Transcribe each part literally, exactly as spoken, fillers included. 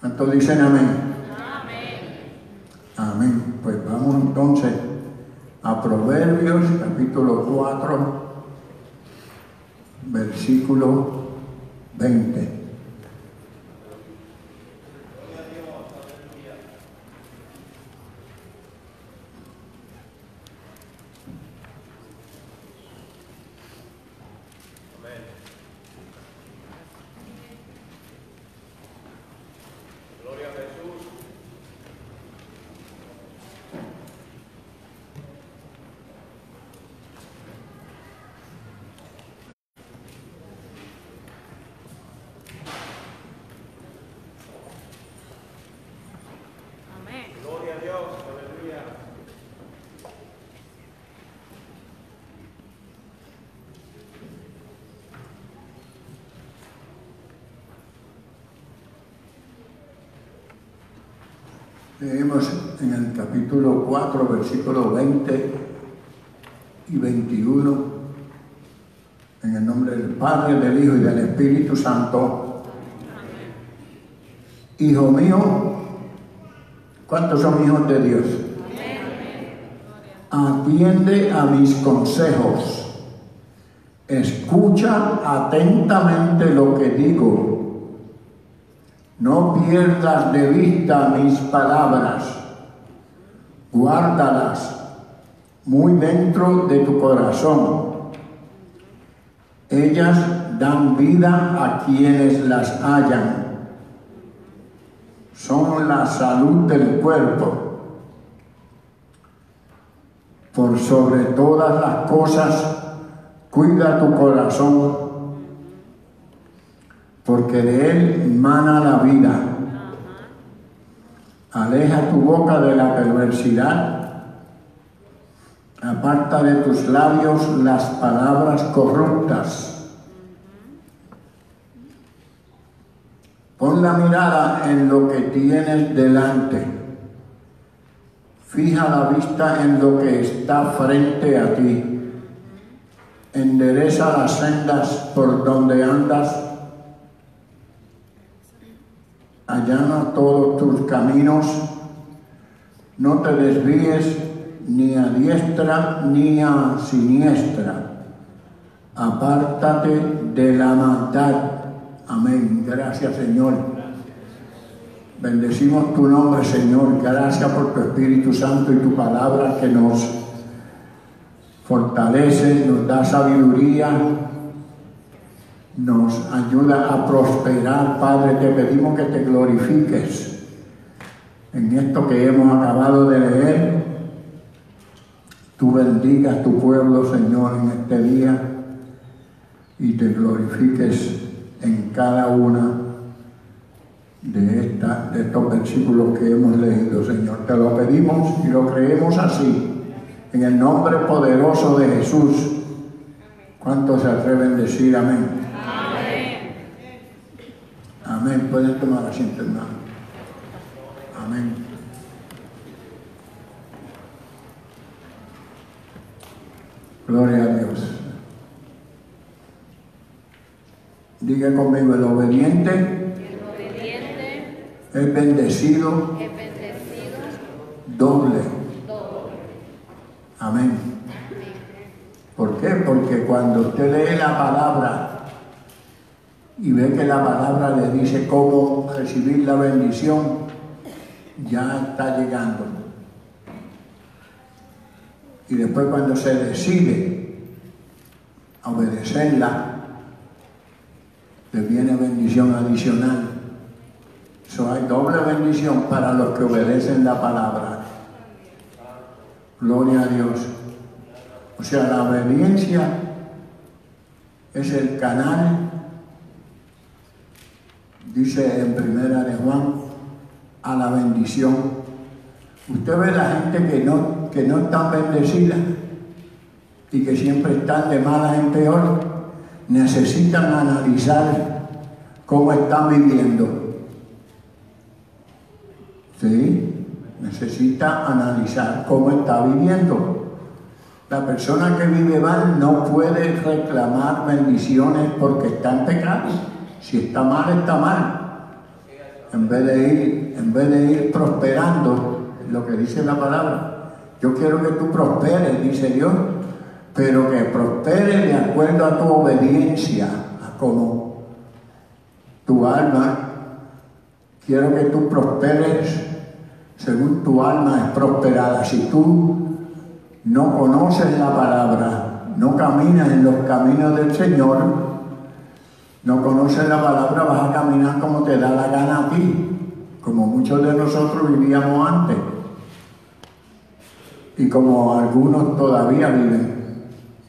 ¿Cuántos dicen amén? Amén. Amén. Pues vamos entonces a Proverbios, capítulo cuatro, versículo veinte. Leemos en el capítulo cuatro, versículos veinte y veintiuno, en el nombre del Padre, del Hijo y del Espíritu Santo. Hijo mío, ¿cuántos son hijos de Dios? Atiende a mis consejos, escucha atentamente lo que digo. No pierdas de vista mis palabras, guárdalas muy dentro de tu corazón. Ellas dan vida a quienes las hallan. Son la salud del cuerpo. Por sobre todas las cosas, cuida tu corazón, porque de él mana la vida. Aleja tu boca de la perversidad, aparta de tus labios las palabras corruptas. Pon la mirada en lo que tienes delante, fija la vista en lo que está frente a ti, endereza las sendas por donde andas, allana todos tus caminos, no te desvíes ni a diestra ni a siniestra, apártate de la maldad. Amén. Gracias, Señor. Bendecimos tu nombre, Señor. Gracias por tu Espíritu Santo y tu palabra que nos fortalece, nos da sabiduría, nos ayuda a prosperar. Padre, te pedimos que te glorifiques en esto que hemos acabado de leer. Tú bendigas tu pueblo, Señor, en este día y te glorifiques en cada una de, esta, de estos versículos que hemos leído, Señor. Te lo pedimos y lo creemos así, en el nombre poderoso de Jesús. ¿Cuántos se atreven a decir amén? Amén. Pueden tomar asiento, hermano. Amén. Gloria a Dios. Diga conmigo, el obediente, el obediente es bendecido, es bendecido doble. doble. Amén. ¿Por qué? Porque cuando usted lee la palabra y ve que la palabra le dice cómo recibir la bendición, ya está llegando. Y después cuando se decide a obedecerla, le viene bendición adicional. So, hay doble bendición para los que obedecen la palabra. Gloria a Dios. O sea, la obediencia es el canal, dice en primera de Juan, a la bendición. Usted ve la gente que no, que no están bendecidas y que siempre están de malas en peor, necesitan analizar cómo están viviendo. ¿Sí? Necesita analizar cómo está viviendo. La persona que vive mal no puede reclamar bendiciones porque está en pecado. Si está mal, está mal. En vez de ir, en vez de ir prosperando, lo que dice la palabra, yo quiero que tú prosperes, dice Dios, pero que prosperes de acuerdo a tu obediencia, a como tu alma. Quiero que tú prosperes según tu alma es prosperada. Si tú no conoces la palabra, no caminas en los caminos del Señor, no conoces la palabra, vas a caminar como te da la gana a ti, como muchos de nosotros vivíamos antes y como algunos todavía viven.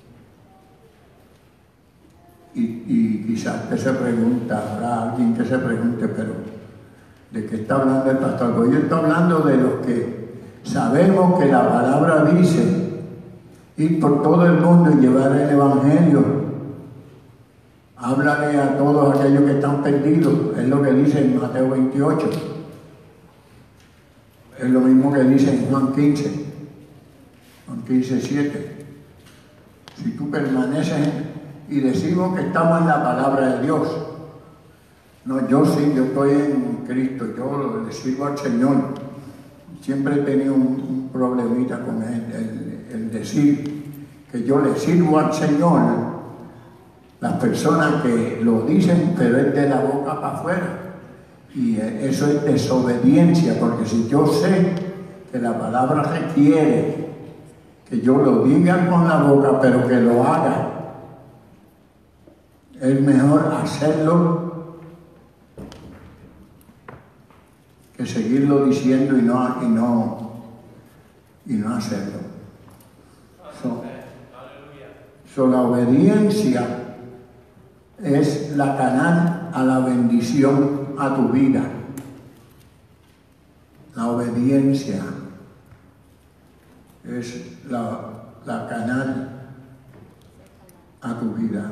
Y, y quizás que se pregunta, habrá alguien que se pregunte, pero ¿de qué está hablando el pastor? Pues yo estoy hablando de los que sabemos que la palabra dice ir por todo el mundo y llevar el evangelio. Háblale a todos aquellos que están perdidos, es lo que dice en Mateo veintiocho. Es lo mismo que dice en Juan quince, Juan quince, siete. Si tú permaneces y decimos que estamos en la palabra de Dios, no, yo sí, yo estoy en Cristo, yo le sirvo al Señor. Siempre he tenido un, un problemita con él, el, el decir que yo le sirvo al Señor. Las personas que lo dicen, pero es de la boca para afuera. Y eso es desobediencia, porque si yo sé que la palabra requiere que yo lo diga con la boca, pero que lo haga, es mejor hacerlo que seguirlo diciendo y no, y no, y no hacerlo. So, so la obediencia es la canal a la bendición a tu vida. La obediencia es la, la canal a tu vida.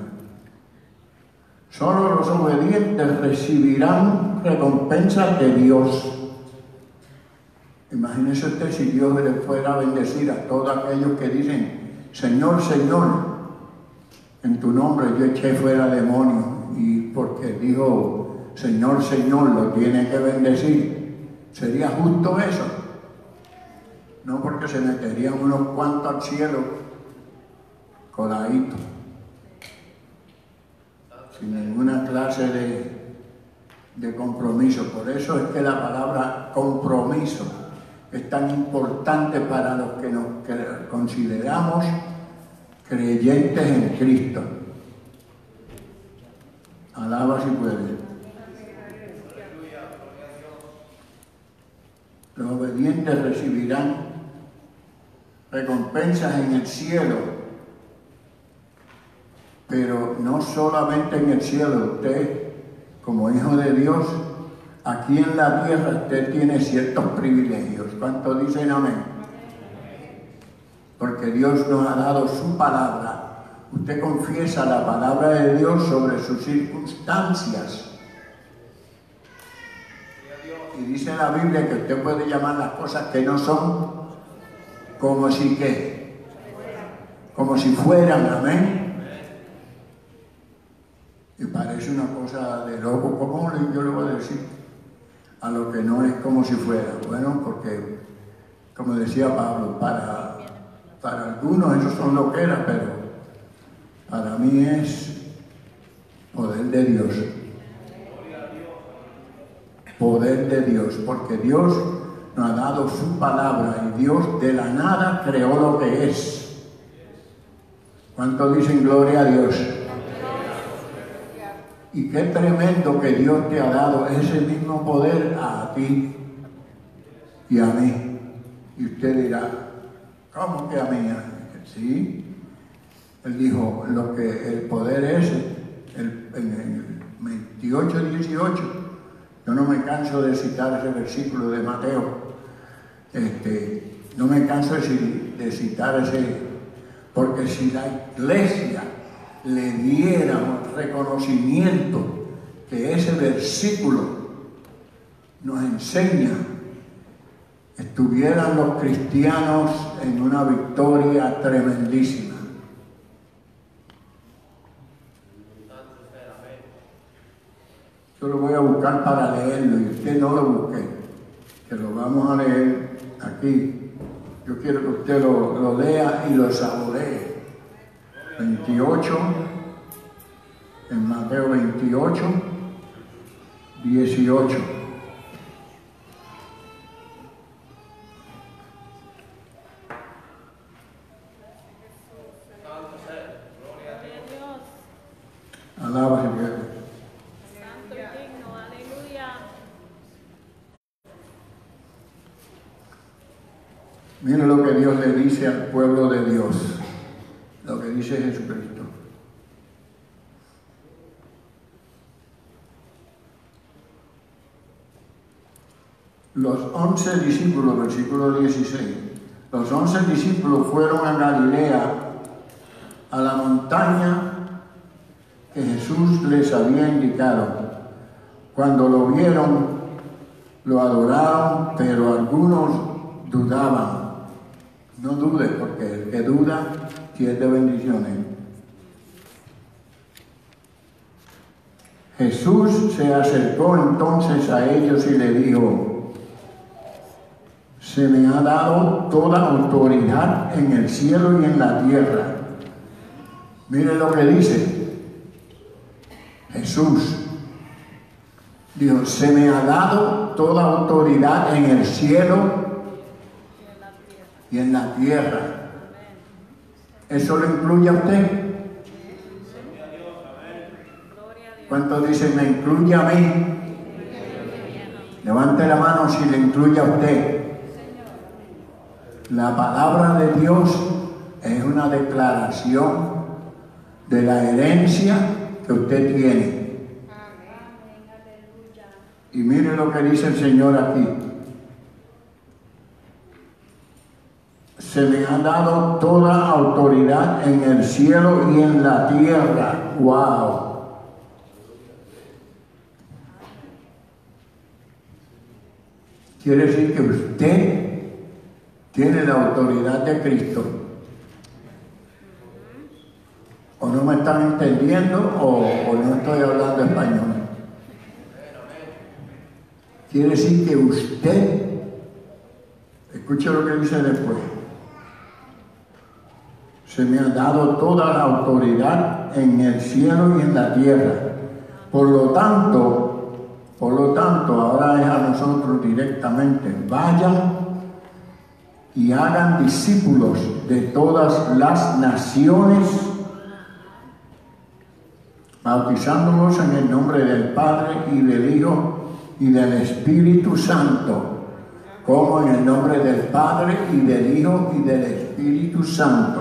Solo los obedientes recibirán recompensas de Dios. Imagínese usted si Dios le fuera a bendecir a todos aquellos que dicen, Señor, Señor, en tu nombre yo eché fuera demonios, y porque dijo, Señor, Señor, lo tiene que bendecir. ¿Sería justo eso? No, porque se meterían unos cuantos al cielo coladitos, sin ninguna clase de, de compromiso. Por eso es que la palabra compromiso es tan importante para los que nos consideramos creyentes en Cristo. Alaba si puede. Los obedientes recibirán recompensas en el cielo, pero no solamente en el cielo. Usted, como hijo de Dios, aquí en la tierra usted tiene ciertos privilegios. ¿Cuántos dicen amén? Porque Dios nos ha dado su palabra. Usted confiesa la palabra de Dios sobre sus circunstancias. Y dice la Biblia que usted puede llamar las cosas que no son como si que, como si fueran, amén. Y parece una cosa de loco. ¿Cómo yo le voy a decir a lo que no es como si fuera? Bueno, porque, como decía Pablo, para, para algunos esos son loqueras, pero para mí es poder de Dios. Poder de Dios, porque Dios nos ha dado su palabra y Dios de la nada creó lo que es. ¿Cuántos dicen gloria a Dios? Y qué tremendo que Dios te ha dado ese mismo poder a ti y a mí. Y usted dirá, ¿cómo que a mí? Sí. Él dijo, lo que el poder es, el, en el veintiocho dieciocho, yo no me canso de citar ese versículo de Mateo, este, no me canso de, de citar ese, porque si la iglesia le diera un reconocimiento que ese versículo nos enseña, estuvieran los cristianos en una victoria tremendísima. Yo lo voy a buscar para leerlo y usted no lo busque, que lo vamos a leer aquí. Yo quiero que usted lo, lo lea y lo saboree. veintiocho, en Mateo veintiocho, dieciocho. Alaba a Dios. Santo y digno, aleluya. Mire lo que Dios le dice al pueblo de Dios, lo que dice Jesucristo. Los once discípulos, versículo dieciséis, los once discípulos fueron a Galilea, a la montaña que Jesús les había indicado. Cuando lo vieron, lo adoraron, pero algunos dudaban. No dudes, porque el que duda pierde bendiciones. Jesús se acercó entonces a ellos y le dijo: se me ha dado toda autoridad en el cielo y en la tierra. Mire lo que dice Jesús. Dijo: se me ha dado toda autoridad en el cielo y en la tierra. ¿Eso lo incluye a usted? ¿Cuántos dicen me incluye a mí? Levante la mano si le incluye a usted. La palabra de Dios es una declaración de la herencia que usted tiene. Y mire lo que dice el Señor aquí. Se me ha dado toda autoridad en el cielo y en la tierra. ¡Wow! Quiere decir que usted tiene la autoridad de Cristo. O no me están entendiendo o, o no estoy hablando español. Quiere decir que usted, escuche lo que dice después, se me ha dado toda la autoridad en el cielo y en la tierra. Por lo tanto, por lo tanto, ahora es a nosotros directamente, vayan y hagan discípulos de todas las naciones, bautizándolos en el nombre del Padre y del Hijo y del Espíritu Santo, como en el nombre del Padre y del Hijo y del Espíritu Santo,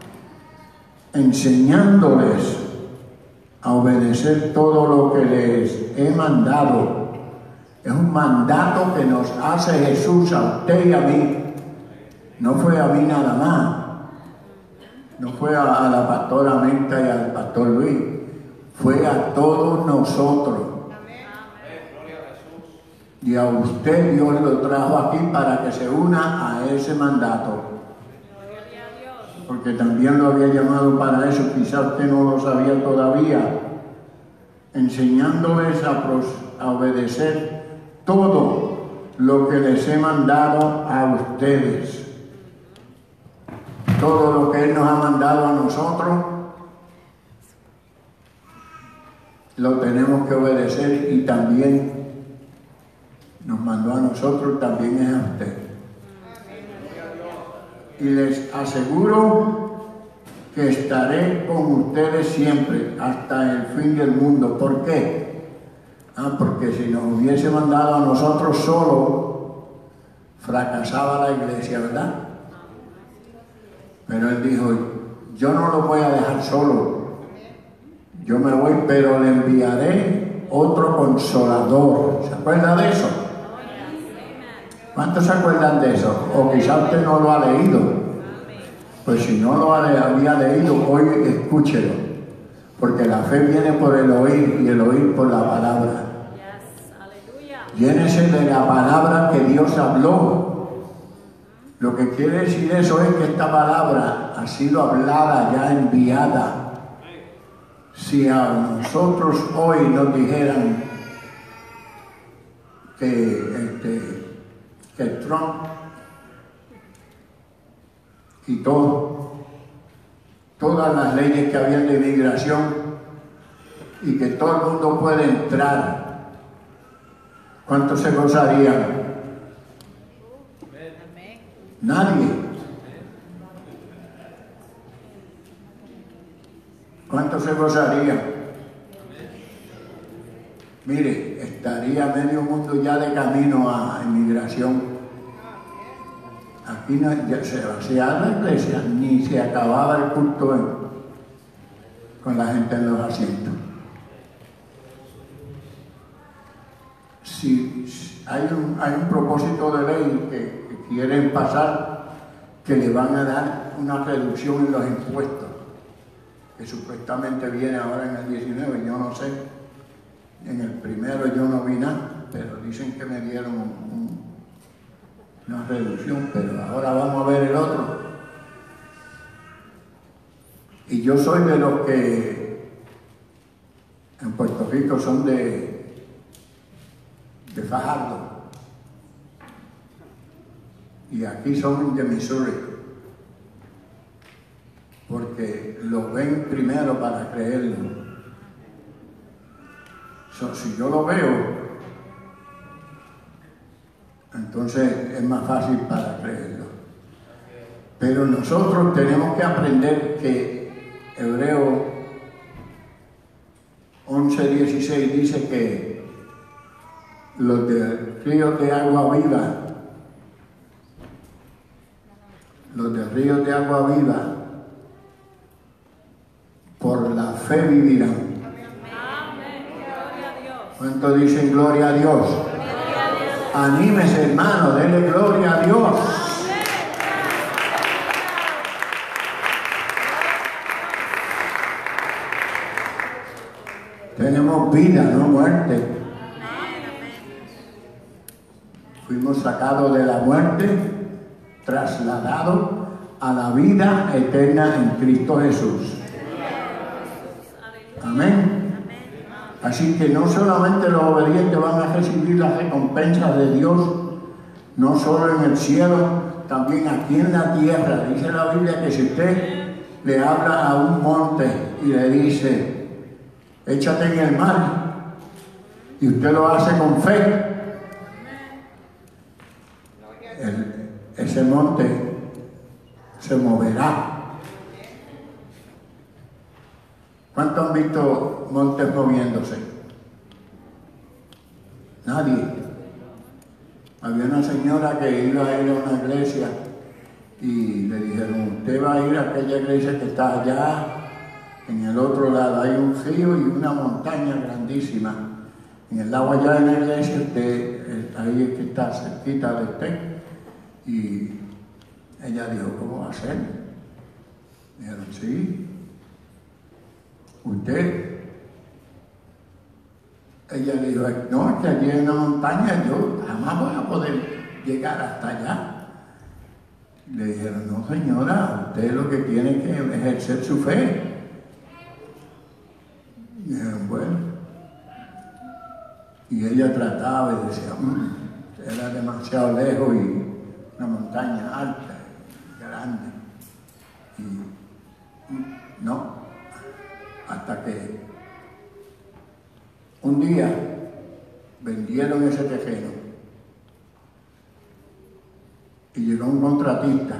enseñándoles a obedecer todo lo que les he mandado. Es un mandato que nos hace Jesús a usted y a mí. No fue a mí nada más. No fue a, a la pastora Menta y al pastor Luis. Fue a todos nosotros. Y a usted Dios lo trajo aquí para que se una a ese mandato. Porque también lo había llamado para eso, quizá usted no lo sabía todavía. Enseñándoles a, pros, a obedecer todo lo que les he mandado a ustedes. Todo lo que Él nos ha mandado a nosotros, lo tenemos que obedecer, y también nos mandó a nosotros, también es a usted. Y les aseguro que estaré con ustedes siempre hasta el fin del mundo. ¿Por qué? Ah, porque si nos hubiese mandado a nosotros solo, fracasaba la iglesia, ¿verdad? Pero Él dijo: yo no lo voy a dejar solo. Yo me voy, pero le enviaré otro consolador. ¿Se acuerda de eso? ¿Cuántos se acuerdan de eso? O quizá usted no lo ha leído. Pues si no lo había leído, hoy escúchelo. Porque la fe viene por el oír y el oír por la palabra. Llénese de la palabra que Dios habló. Lo que quiere decir eso es que esta palabra ha sido hablada, ya enviada. Si a nosotros hoy nos dijeran, que, este, que Trump quitó todas las leyes que habían de inmigración y que todo el mundo puede entrar, ¿cuántos se gozarían? Nadie. ¿Cuántos se gozarían? Mire, estaría medio mundo ya de camino a inmigración. Aquí no ya se hacía la iglesia, ni se acababa el culto en, con la gente en los asientos. Si, si hay, un, hay un propósito de ley que, que quieren pasar, que le van a dar una reducción en los impuestos, que supuestamente viene ahora en el diecinueve, yo no sé. En el primero yo no vi nada, pero dicen que me dieron un, un, una reducción, pero ahora vamos a ver el otro. Y yo soy de los que en Puerto Rico son de, de Fajardo. Y aquí son de Missouri. Porque lo ven primero para creerlo. So, si yo lo veo, entonces es más fácil para creerlo. Pero nosotros tenemos que aprender que Hebreo once dieciséis dice que los de ríos de agua viva, los de ríos de agua viva, por la fe vivirán. ¿Cuántos dicen gloria a Dios? Anímese, hermano, denle gloria a Dios. Tenemos vida, no muerte. Fuimos sacados de la muerte, trasladados a la vida eterna en Cristo Jesús. Amén. Así que no solamente los obedientes van a recibir las recompensas de Dios, no solo en el cielo, también aquí en la tierra. Dice la Biblia que si usted le habla a un monte y le dice, échate en el mar, y usted lo hace con fe, el, ese monte se moverá. ¿Cuántos han visto montes moviéndose? Nadie. Había una señora que iba a ir a una iglesia y le dijeron, usted va a ir a aquella iglesia que está allá, en el otro lado hay un río y una montaña grandísima. En el lado allá de la iglesia, usted, ahí es que está cerquita de usted. Y ella dijo, ¿cómo va a ser? Dijeron, sí. Usted, ella le dijo, no, es que allí en una montaña yo jamás voy a poder llegar hasta allá. Le dijeron, no señora, usted lo que tiene que ejercer su fe. Y dijeron, bueno. Y ella trataba y decía, mmm, era demasiado lejos y una montaña alta, grande. Y no. Hasta que un día vendieron ese terreno y llegó un contratista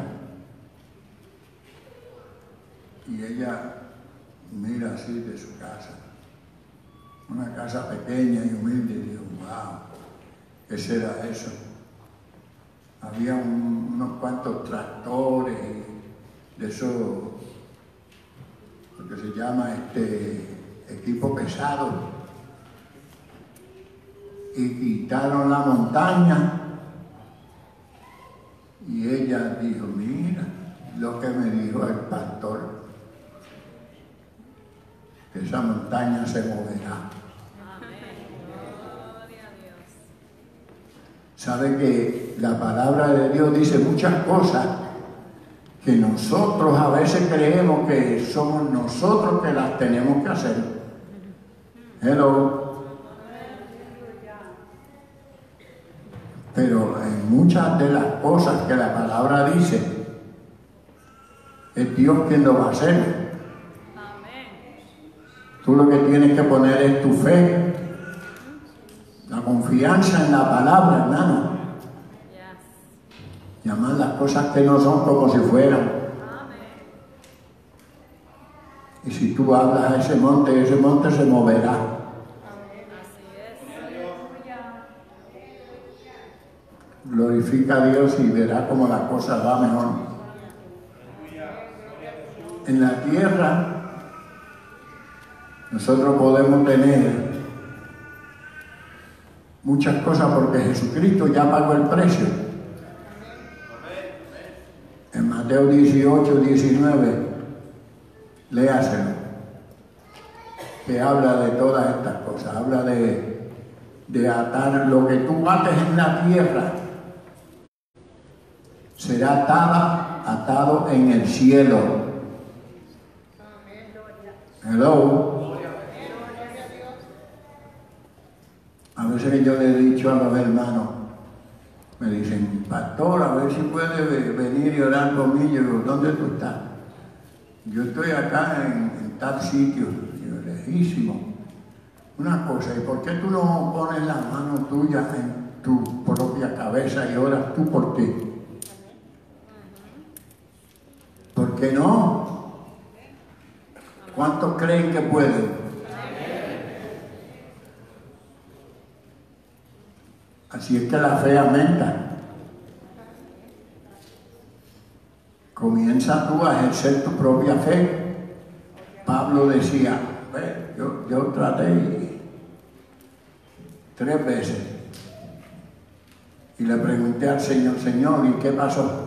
y ella mira así de su casa, una casa pequeña y humilde, y dijo, wow, ¿qué será eso? Había un, unos cuantos tractores de esos, lo que se llama este equipo pesado, y quitaron la montaña y ella dijo, mira lo que me dijo el pastor, que esa montaña se moverá. Sabe que la palabra de Dios dice muchas cosas que nosotros a veces creemos que somos nosotros que las tenemos que hacer. Hello. Pero en muchas de las cosas que la palabra dice, es Dios quien lo va a hacer. Amén. Tú lo que tienes que poner es tu fe, la confianza en la palabra, hermano. Yes. Llamar las cosas que no son como si fueran. Amén. Y si tú hablas a ese monte, ese monte se moverá. Así es. Glorifica a Dios y verá cómo la cosa va mejor. En la tierra, nosotros podemos tener muchas cosas porque Jesucristo ya pagó el precio. En Mateo dieciocho, diecinueve, léaselo, que habla de todas estas cosas. Habla de, de atar lo que tú ates en la tierra, será atada, atado en el cielo. Hello. A veces yo le he dicho a los hermanos, me dicen, pastor, a ver si puede venir y orar conmigo. Yo digo, ¿dónde tú estás? Yo estoy acá en, en tal sitio, yo, lejísimo. Una cosa, ¿y por qué tú no pones la mano tuya en tu propia cabeza y oras tú por ti? ¿Por qué no? ¿Cuántos creen que pueden? Así es que la fe aumenta. Comienza tú a ejercer tu propia fe. Pablo decía, yo, yo traté tres veces y le pregunté al Señor, Señor, ¿y qué pasó?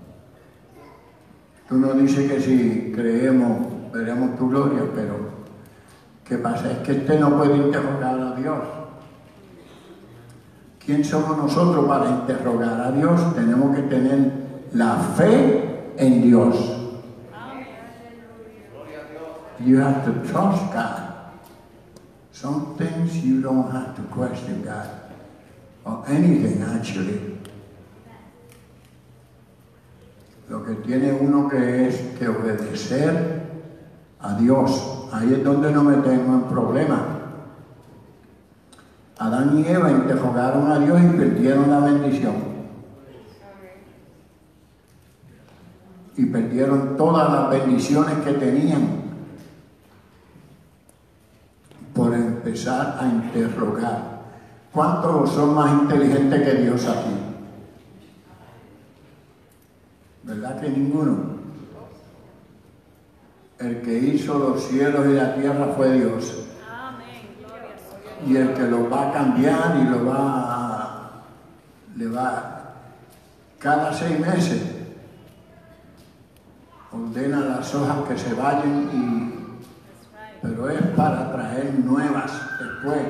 Tú nos dices que si creemos, veremos tu gloria, pero ¿qué pasa? Es que este no puede interrogar a Dios. ¿Quién somos nosotros para interrogar a Dios? Tenemos que tener la fe en Dios. You have to trust God. Some things you don't have to question God. Or anything, actually. Lo que tiene uno que es que obedecer a Dios. Ahí es donde nos metemos en problemas. Adán y Eva interrogaron a Dios y perdieron la bendición. Y perdieron todas las bendiciones que tenían por empezar a interrogar. ¿Cuántos son más inteligentes que Dios aquí? ¿Verdad que ninguno? El que hizo los cielos y la tierra fue Dios. Y el que lo va a cambiar y lo va a, le va cada seis meses ordena las hojas que se vayan y pero es para traer nuevas después.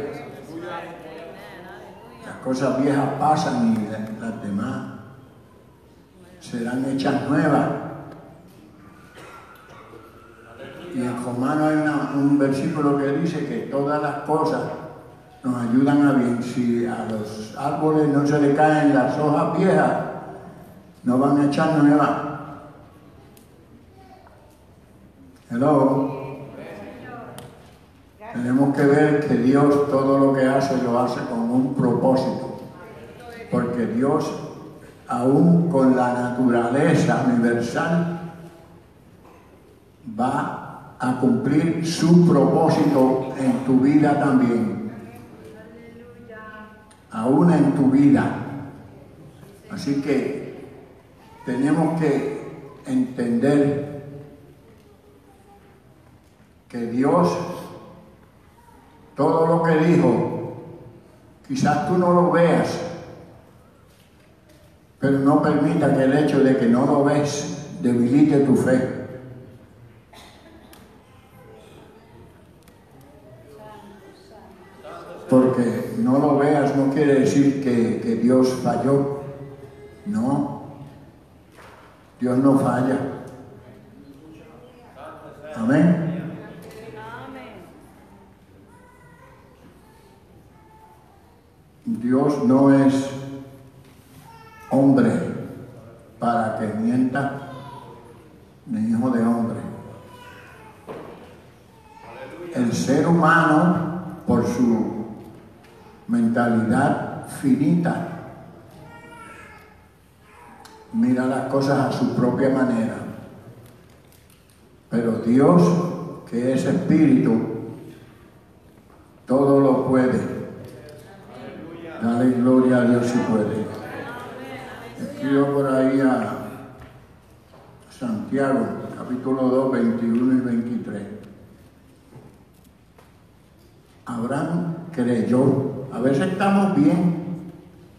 Las cosas viejas pasan y las demás serán hechas nuevas. Y en Romanos hay una, un versículo que dice que todas las cosas nos ayudan a bien. Si a los árboles no se le caen las hojas viejas, no van a echar nuevas. Hello. Tenemos que ver que Dios todo lo que hace lo hace con un propósito. Porque Dios, aún con la naturaleza universal, va a cumplir su propósito en tu vida también. Aún en tu vida. Así que tenemos que entender que Dios, todo lo que dijo, quizás tú no lo veas, pero no permita que el hecho de que no lo ves debilite tu fe. Porque no lo veas no quiere decir que, que Dios falló. No. Dios no falla. Amén. Dios no es hombre para que mienta, ni hijo de hombre. El ser humano, por su mentalidad finita, mira las cosas a su propia manera. Pero Dios, que es espíritu, todo lo puede. Dale gloria a Dios si puede. Escribo por ahí a Santiago, capítulo dos, veintiuno y veintitrés. Abraham creyó. A veces estamos bien.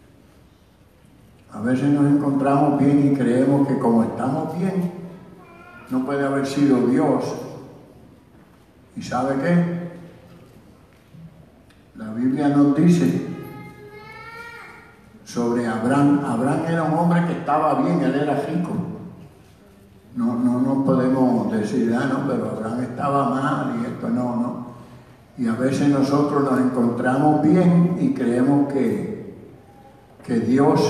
A veces nos encontramos bien y creemos que como estamos bien, no puede haber sido Dios. ¿Y sabe qué? La Biblia nos dice sobre Abraham. Abraham era un hombre que estaba bien, él era rico. No, no nos podemos decir, ah, no, pero Abraham estaba mal y esto no, no. Y a veces nosotros nos encontramos bien y creemos que, que Dios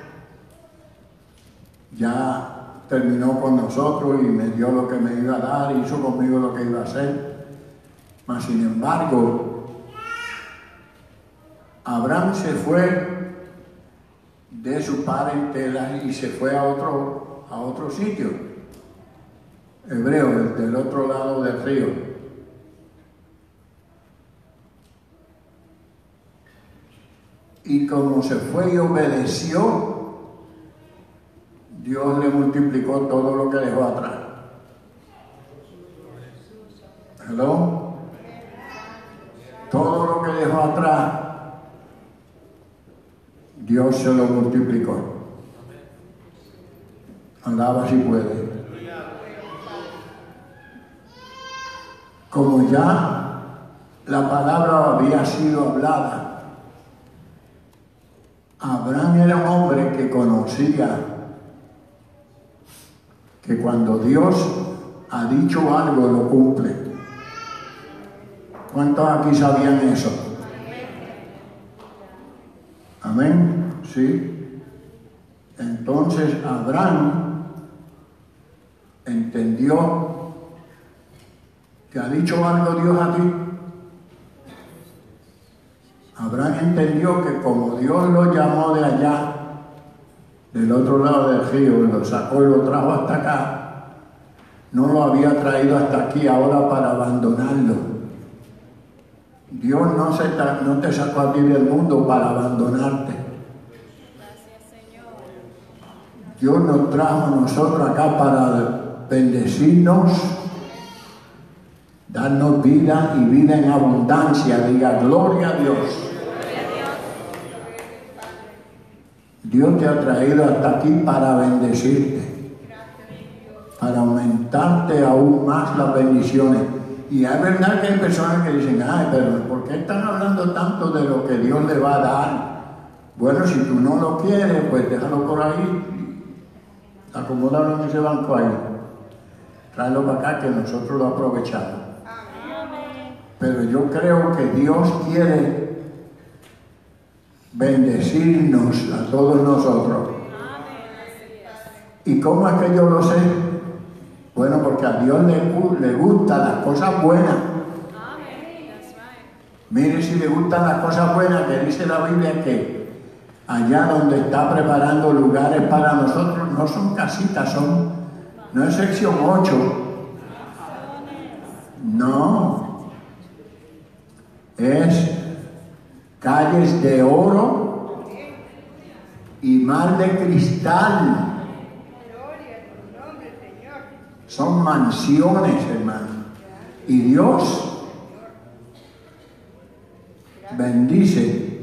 ya terminó con nosotros y me dio lo que me iba a dar, hizo conmigo lo que iba a hacer. Mas sin embargo, Abraham se fue de su parentela y se fue a otro, a otro sitio, hebreo, del otro lado del río. Y como se fue y obedeció, Dios le multiplicó todo lo que dejó atrás. ¿Hello? Todo lo que dejó atrás, Dios se lo multiplicó. Alaba si puede. Como ya la palabra había sido hablada, Abraham era un hombre que conocía que cuando Dios ha dicho algo, lo cumple. ¿Cuántos aquí sabían eso? Amén. Sí. Entonces Abraham entendió que ha dicho algo Dios a ti. Abraham entendió que como Dios lo llamó de allá, del otro lado del río, lo sacó y lo trajo hasta acá, no lo había traído hasta aquí ahora para abandonarlo. Dios no, se tra- no te sacó a ti del mundo para abandonarte. Dios nos trajo a nosotros acá para bendecirnos, darnos vida y vida en abundancia. Diga gloria a Dios. Dios te ha traído hasta aquí para bendecirte, para aumentarte aún más las bendiciones. Y es verdad que hay personas que dicen, ay, pero ¿por qué están hablando tanto de lo que Dios le va a dar? Bueno, si tú no lo quieres, pues déjalo por ahí, acomódalo en ese banco ahí, tráelo para acá que nosotros lo aprovechamos. Pero yo creo que Dios quiere bendecirnos a todos nosotros. ¿Y cómo es que yo lo sé? Bueno, porque a Dios le, le gustan las cosas buenas. Mire si le gustan las cosas buenas, que dice la Biblia que allá donde está preparando lugares para nosotros, no son casitas, son, no es sección ocho. No. Es calles de oro y mar de cristal. Son mansiones, hermano. Y Dios bendice.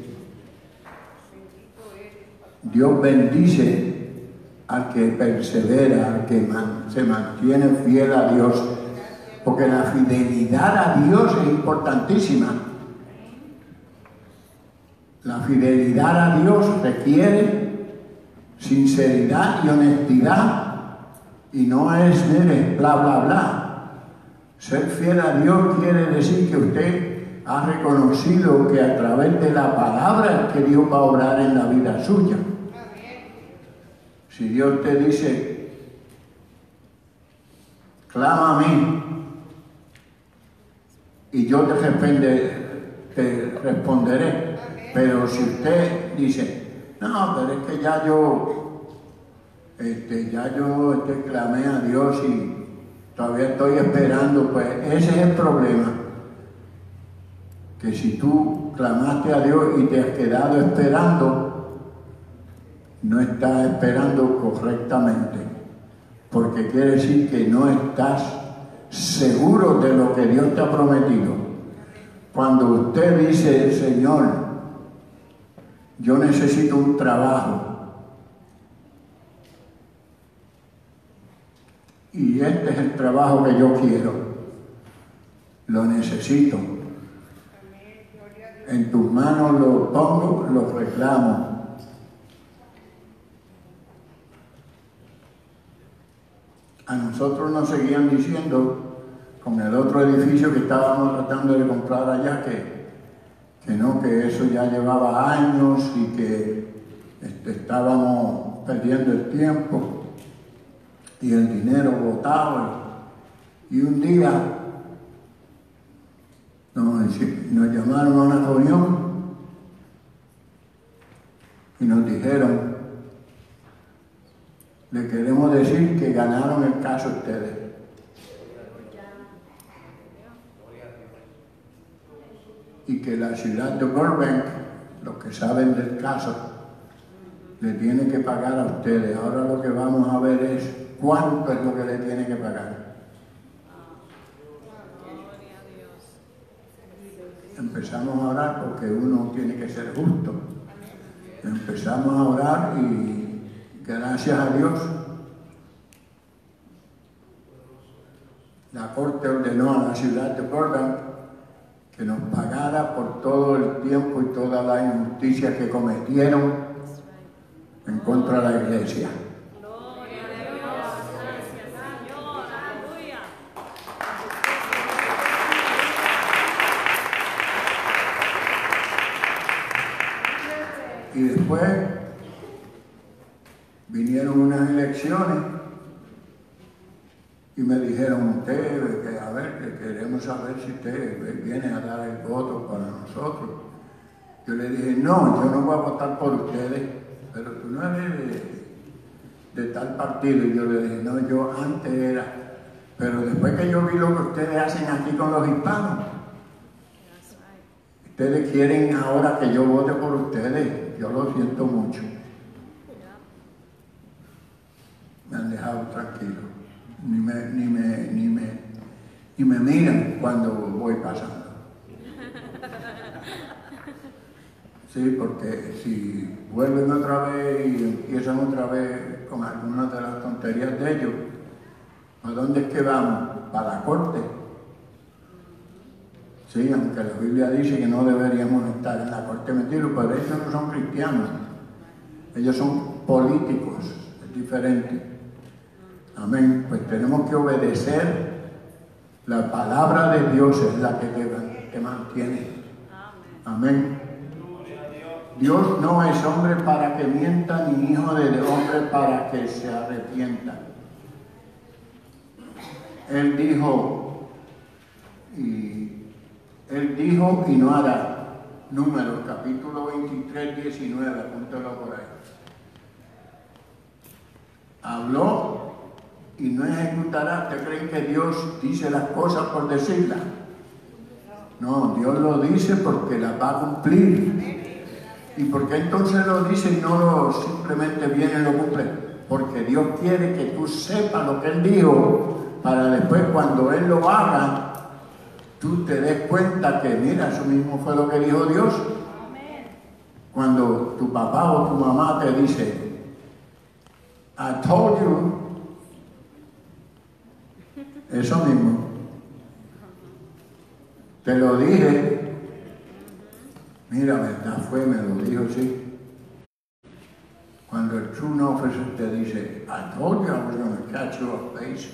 Dios bendice al que persevera, al que man, se mantiene fiel a Dios. Porque la fidelidad a Dios es importantísima. La fidelidad a Dios requiere sinceridad y honestidad. Y no es, mire, bla, bla, bla. Ser fiel a Dios quiere decir que usted ha reconocido que a través de la palabra es que Dios va a obrar en la vida suya. Si Dios te dice, clama a mí y yo te, responde, te responderé. Pero si usted dice, no, pero es que ya yo, este, ya yo este, clamé a Dios y todavía estoy esperando, pues ese es el problema. Que si tú clamaste a Dios y te has quedado esperando, no estás esperando correctamente, porque quiere decir que no estás seguro de lo que Dios te ha prometido. Cuando usted dice, Señor, yo necesito un trabajo, y este es el trabajo que yo quiero, lo necesito. En tus manos lo pongo, lo reclamo. A nosotros nos seguían diciendo, con el otro edificio que estábamos tratando de comprar allá, que, que no, que eso ya llevaba años y que este, estábamos perdiendo el tiempo y el dinero botado. Y un día nos, nos llamaron a una reunión y nos dijeron, le queremos decir que ganaron el caso ustedes. Y que la ciudad de Burbank, los que saben del caso, le tiene que pagar a ustedes. Ahora lo que vamos a ver es cuánto es lo que le tiene que pagar. Empezamos a orar porque uno tiene que ser justo. Empezamos a orar y gracias a Dios la corte ordenó a la ciudad de Burbank que nos pagara por todo el tiempo y toda la injusticia que cometieron en contra de la iglesia. Gloria a Dios. Gracias, Señor. Aleluya. Y después vinieron unas elecciones y me dijeron, usted, que a ver, que queremos saber si usted viene a dar el voto para nosotros. Yo le dije, no, yo no voy a votar por ustedes, pero tú no eres de, de tal partido. Y yo le dije, no, yo antes era, pero después que yo vi lo que ustedes hacen aquí con los hispanos, ustedes quieren ahora que yo vote por ustedes, yo lo siento mucho. Me han dejado tranquilo. Ni me, ni me, ni me, ni me miran cuando voy pasando. Sí, porque si vuelven otra vez y empiezan otra vez con algunas de las tonterías de ellos, ¿a dónde es que vamos? ¿Para la corte? Sí, aunque la Biblia dice que no deberíamos estar en la corte metidos, pero ellos no son cristianos. Ellos son políticos, es diferente. Amén. Pues tenemos que obedecer. La palabra de Dios es la que te, te mantiene. Amén. Dios no es hombre para que mienta, ni hijo de hombre para que se arrepienta. Él dijo, y él dijo y no hará. Números, capítulo veintitrés, diecinueve, apúntalo por ahí. Habló y no ejecutará. ¿Ustedes creen que Dios dice las cosas por decirlas? No, Dios lo dice porque las va a cumplir. ¿Y por qué entonces lo dice y no lo simplemente viene y lo cumple? Porque Dios quiere que tú sepas lo que Él dijo, para después cuando Él lo haga, tú te des cuenta que mira, eso mismo fue lo que dijo Dios. Cuando tu papá o tu mamá te dice, I told you, eso mismo. Te lo dije. Mira, verdad fue, me lo dijo, sí. Cuando el true officer te dice, I told you I was going to catch you off base.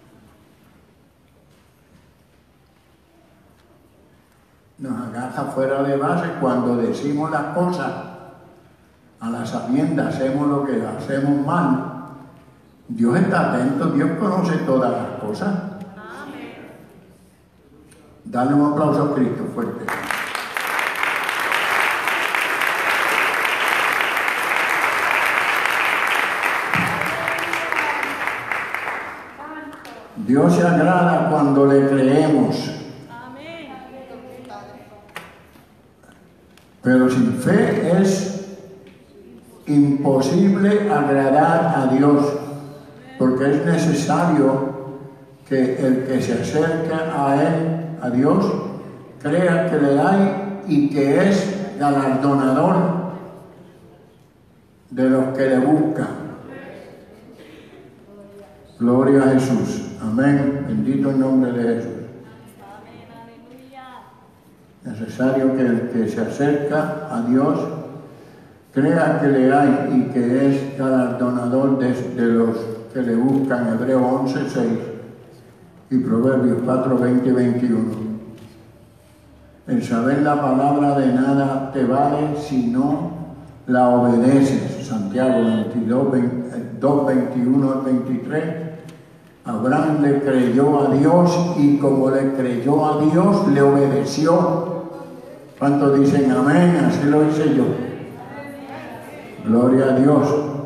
Nos agarra fuera de base cuando decimos las cosas a la sabienda, hacemos lo que hacemos mal. Dios está atento, Dios conoce todas las cosas. Dale un aplauso a Cristo fuerte. Dios se agrada cuando le creemos. Pero sin fe es imposible agradar a Dios, porque es necesario que el que se acerca a Él, a Dios, crea que le hay y que es galardonador de los que le buscan. Gloria a Jesús. Amén. Bendito el nombre de Jesús. Necesario que el que se acerca a Dios crea que le hay y que es galardonador de, de los que le buscan. Hebreos once, seis y Proverbios cuatro, veinte y veintiuno. El saber la palabra de nada te vale si no la obedeces. Santiago veintidós, dos, veintiuno al veintitrés. Abraham le creyó a Dios y como le creyó a Dios, le obedeció. ¿Cuántos dicen amén? Así lo hice yo. Gloria a Dios.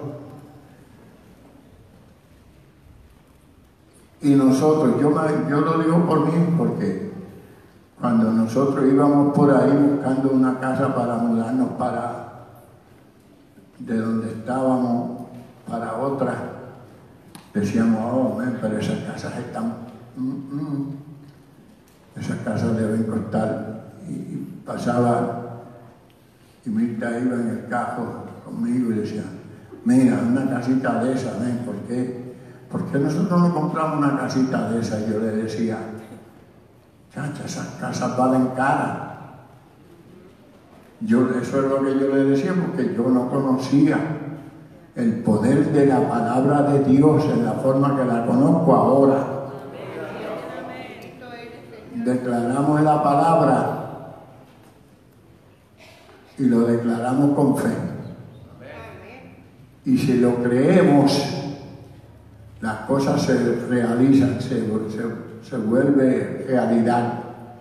Y nosotros, yo, me, yo lo digo por mí, porque cuando nosotros íbamos por ahí buscando una casa para mudarnos para de donde estábamos para otra, decíamos, oh, man, pero esas casas están, mm, mm, esas casas deben costar. Y, y pasaba, y Mirta iba en el carro conmigo y decía, mira, una casita de esa, ven, ¿por qué? ¿Por qué nosotros no compramos una casita de esa? Y yo le decía, chacha, esas casas valen cara. Yo, eso es lo que yo le decía, porque yo no conocía el poder de la palabra de Dios en la forma que la conozco ahora. Declaramos la palabra y lo declaramos con fe. Y si lo creemos, las cosas se realizan, se, se, se vuelve realidad.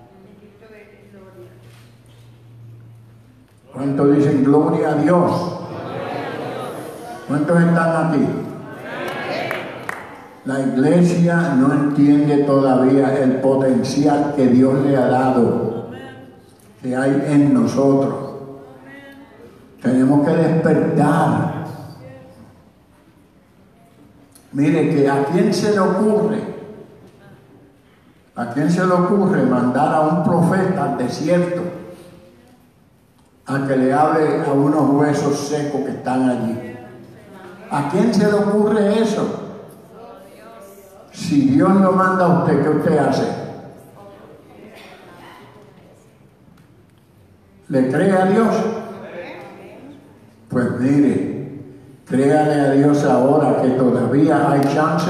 ¿Cuántos dicen gloria a Dios? ¿Cuántos están aquí? La iglesia no entiende todavía el potencial que Dios le ha dado, que hay en nosotros. Tenemos que despertar. Mire, que a quién se le ocurre, a quién se le ocurre mandar a un profeta al desierto a que le hable a unos huesos secos que están allí. ¿A quién se le ocurre eso? Si Dios lo manda a usted, ¿qué usted hace? ¿Le cree a Dios? Pues mire, créale a Dios ahora que todavía hay chance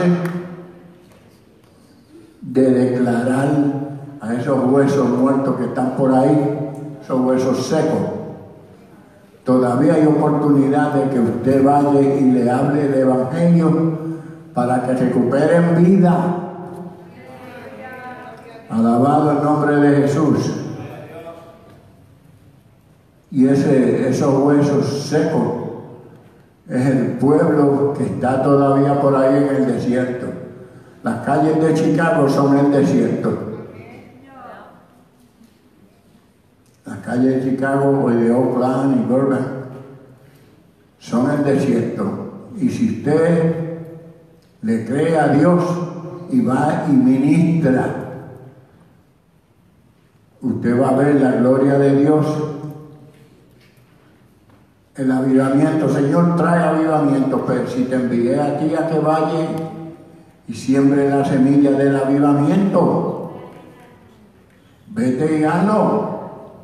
de declarar a esos huesos muertos que están por ahí, esos huesos secos. Todavía hay oportunidad de que usted vaya y le hable el Evangelio para que recuperen vida. Alabado el nombre de Jesús. Y ese, esos huesos secos es el pueblo que está todavía por ahí en el desierto. Las calles de Chicago son el desierto. Las calles de Chicago o de Oakland y Burbank son el desierto. Y si usted le cree a Dios y va y ministra, usted va a ver la gloria de Dios. El avivamiento, Señor, trae avivamiento, pero si te envié a ti a que vaya y siembre la semilla del avivamiento, vete y hazlo.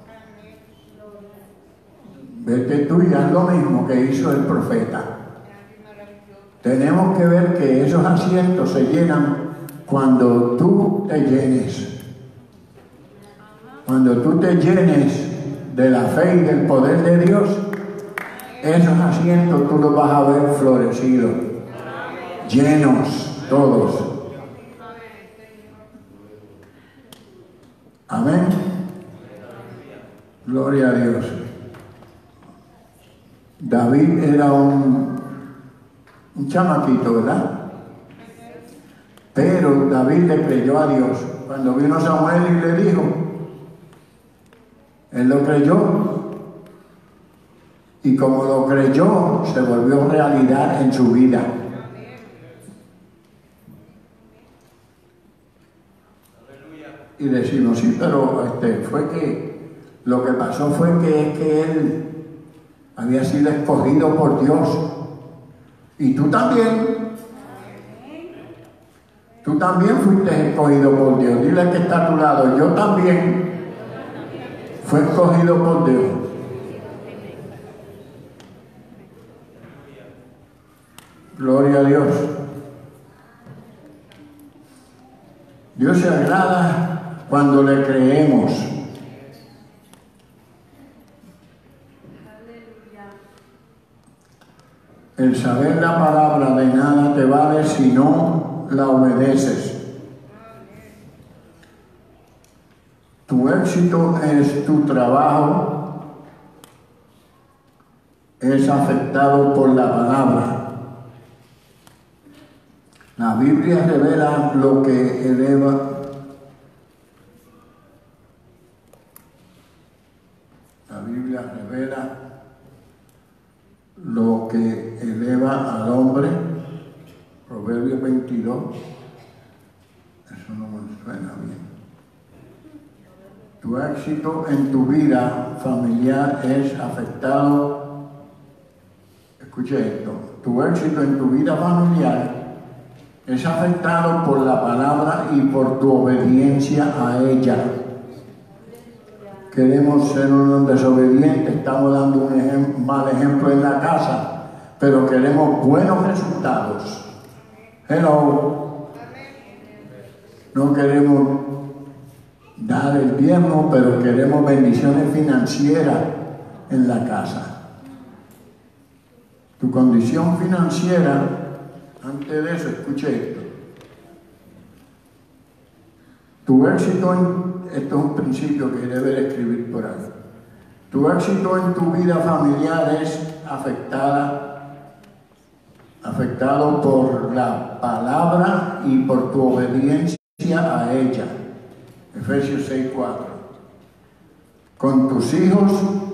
Vete tú y haz lo mismo que hizo el profeta. Tenemos que ver que esos asientos se llenan cuando tú te llenes. Cuando tú te llenes de la fe y del poder de Dios, esos asientos tú los vas a ver florecidos. llenos todos. Amén. Gloria a Dios. David era un, un chamaquito, ¿verdad? Pero David le creyó a Dios. Cuando vino Samuel y le dijo, él lo creyó. Y como lo creyó, se volvió realidad en su vida. Y decimos, sí, pero este, fue que lo que pasó fue que, que él había sido escogido por Dios. Y tú también. Tú también fuiste escogido por Dios. Dile al que está a tu lado, yo también fui escogido por Dios. Gloria a Dios. Dios se agrada cuando le creemos. El saber la palabra de nada te vale si no la obedeces. Tu éxito es tu trabajo, es afectado por la palabra. La Biblia revela lo que eleva. La Biblia revela lo que eleva al hombre. Proverbios veintidós. Eso no me suena bien. Tu éxito en tu vida familiar es afectado. Escuche esto. Tu éxito en tu vida familiar es afectado por la palabra y por tu obediencia a ella. Queremos ser unos desobedientes, estamos dando un ejem- mal ejemplo en la casa, pero queremos buenos resultados. Hello. No queremos dar el diezmo, pero queremos bendiciones financieras en la casa. Tu condición financiera. Antes de eso, escuche esto. Tu éxito en, esto es un principio que debe escribir por ahí. Tu éxito en tu vida familiar es afectada, afectado por la palabra y por tu obediencia a ella. Efesios seis cuatro. Con tus hijos,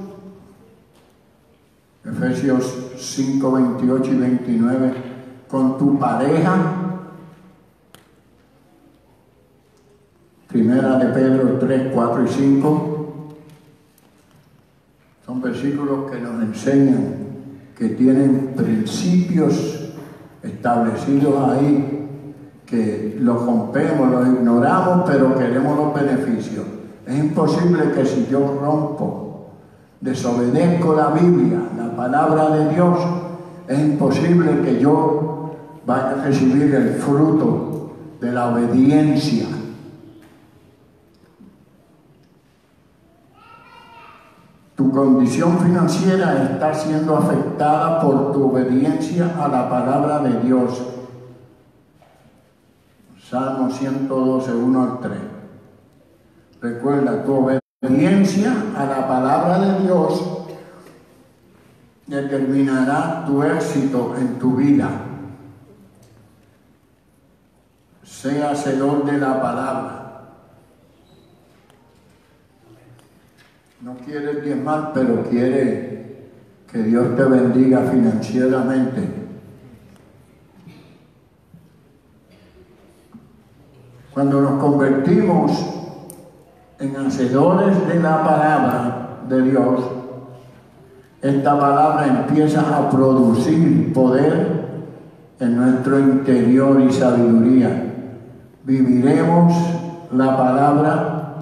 Efesios cinco veintiocho y veintinueve. Con tu pareja, Primera de Pedro tres, cuatro y cinco, son versículos que nos enseñan que tienen principios establecidos ahí, que los rompemos, los ignoramos, pero queremos los beneficios. Es imposible que si yo rompo, desobedezco la Biblia, la palabra de Dios, es imposible que yo vaya a recibir el fruto de la obediencia. Tu condición financiera está siendo afectada por tu obediencia a la palabra de Dios. Salmo ciento doce, uno al tres. Recuerda, tu obediencia a la palabra de Dios determinará tu éxito en tu vida. Sea hacedor de la palabra. No quiere diezmar, pero quiere que Dios te bendiga financieramente. Cuando nos convertimos en hacedores de la palabra de Dios, esta palabra empieza a producir poder en nuestro interior y sabiduría. Viviremos la palabra,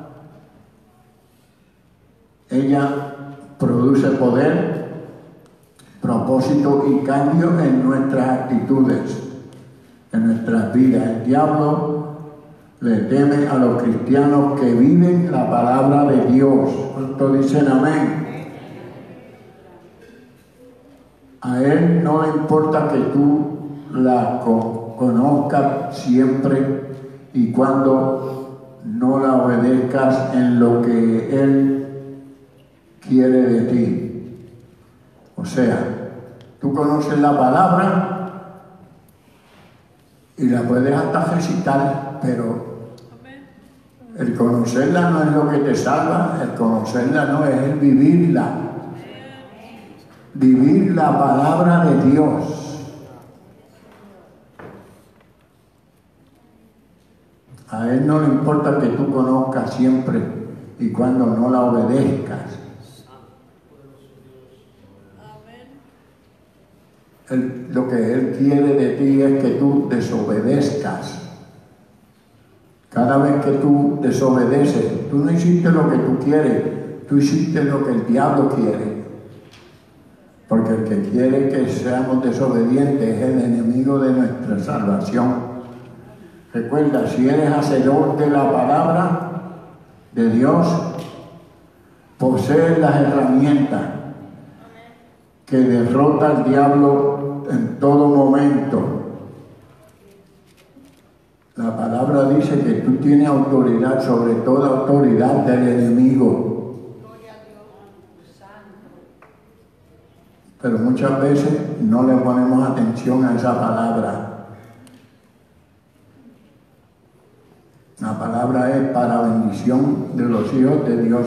ella produce poder, propósito y cambio en nuestras actitudes, en nuestras vidas. El diablo le teme a los cristianos que viven la palabra de Dios. ¿Cuántos dicen amén? A él no le importa que tú la, lo conozcas siempre y cuando no la obedezcas en lo que Él quiere de ti. O sea, tú conoces la palabra y la puedes hasta recitar, pero el conocerla no es lo que te salva, el conocerla no es el vivirla. Vivir la palabra de Dios. A Él no le importa que tú conozcas siempre y cuando no la obedezcas. Él, lo que Él quiere de ti es que tú desobedezcas. Cada vez que tú desobedeces, tú no hiciste lo que tú quieres, tú hiciste lo que el diablo quiere. Porque el que quiere que seamos desobedientes es el enemigo de nuestra salvación. Recuerda, si eres hacedor de la palabra de Dios, posees las herramientas que derrota al diablo en todo momento. La palabra dice que tú tienes autoridad sobre toda autoridad del enemigo. Pero muchas veces no le ponemos atención a esa palabra. La palabra es para bendición de los hijos de Dios.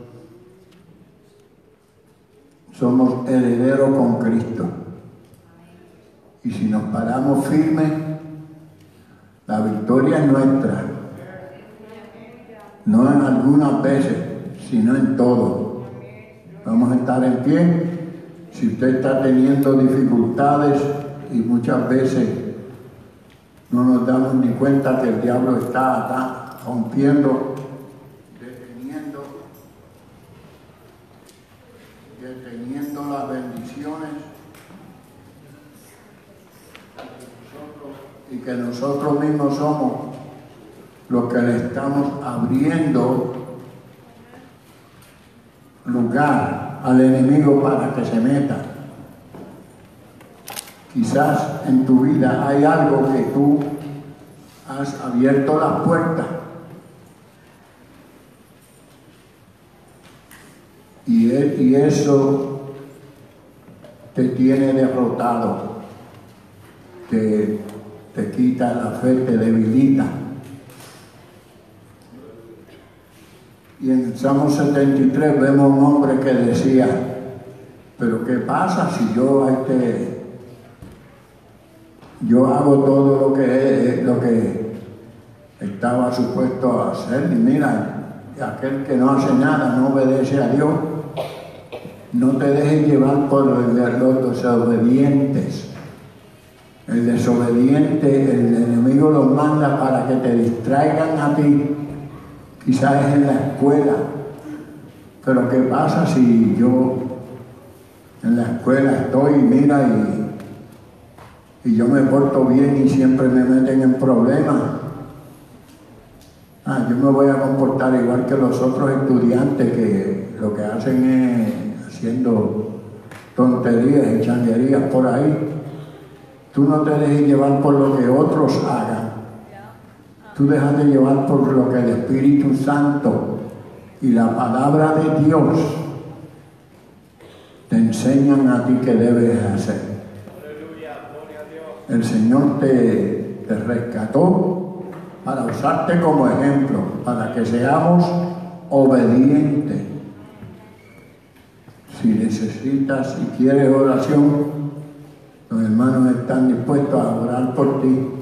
Somos herederos con Cristo. Y si nos paramos firmes, la victoria es nuestra. No en algunas veces, sino en todo. Vamos a estar en pie. Si usted está teniendo dificultades y muchas veces no nos damos ni cuenta que el diablo está acá rompiendo, deteniendo, deteniendo las bendiciones y que nosotros mismos somos los que le estamos abriendo lugar al enemigo para que se meta. Quizás en tu vida hay algo que tú has abierto las puertas y, y eso te tiene derrotado, te, te quita la fe, te debilita. Y en el Salmo setenta y tres vemos un hombre que decía, pero ¿qué pasa si yo, este, yo hago todo lo que, lo que estaba supuesto a hacer? Y mira, aquel que no hace nada, no obedece a Dios. No te dejes llevar por los desobedientes. El desobediente, el enemigo los manda para que te distraigan a ti. Quizás es en la escuela, pero ¿qué pasa si yo en la escuela estoy, mira, y, y yo me porto bien y siempre me meten en problemas? Ah, yo me voy a comportar igual que los otros estudiantes que lo que hacen es haciendo tonterías y changuerías por ahí. Tú no te dejes llevar por lo que otros hagan. Tú déjate llevar por lo que el Espíritu Santo y la palabra de Dios te enseñan a ti que debes hacer. El Señor te, te rescató para usarte como ejemplo, para que seamos obedientes. Si necesitas, si quieres oración, los hermanos están dispuestos a orar por ti.